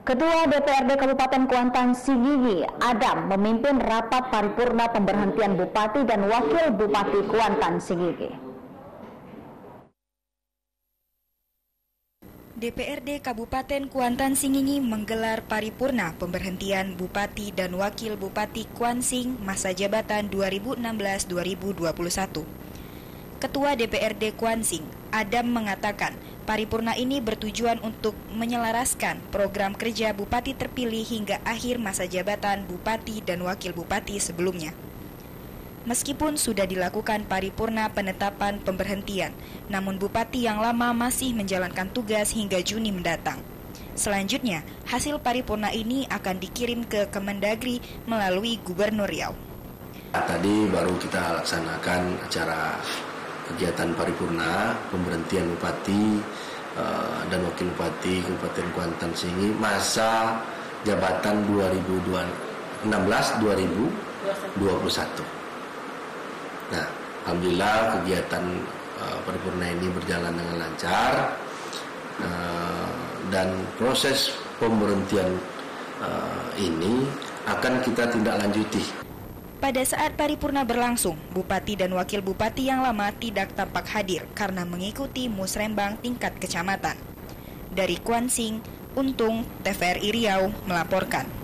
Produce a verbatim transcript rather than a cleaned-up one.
Ketua D P R D Kabupaten Kuantan Sigigi, Adam, memimpin rapat paripurna pemberhentian Bupati dan Wakil Bupati Kuantan Sigigi. D P R D Kabupaten Kuantan Sigigi menggelar paripurna pemberhentian Bupati dan Wakil Bupati Kuansing masa jabatan dua ribu enam belas sampai dua ribu dua puluh satu. Ketua D P R D Kuansing, Adam, mengatakan paripurna ini bertujuan untuk menyelaraskan program kerja Bupati terpilih hingga akhir masa jabatan Bupati dan Wakil Bupati sebelumnya. Meskipun sudah dilakukan paripurna penetapan pemberhentian, namun Bupati yang lama masih menjalankan tugas hingga Juni mendatang. Selanjutnya, hasil paripurna ini akan dikirim ke Kemendagri melalui Gubernur Riau. Tadi baru kita laksanakan acara kegiatan paripurna pemberhentian Bupati uh, dan Wakil Bupati Kabupaten Kuantan Sigigi masa jabatan dua ribu enam belas sampai dua ribu dua puluh satu. Nah, alhamdulillah kegiatan uh, paripurna ini berjalan dengan lancar uh, dan proses pemberhentian uh, ini akan kita tindak lanjuti. Pada saat paripurna berlangsung, Bupati dan Wakil Bupati yang lama tidak tampak hadir karena mengikuti musrembang tingkat kecamatan. Dari Kuansing, Untung, T V R I Riau melaporkan.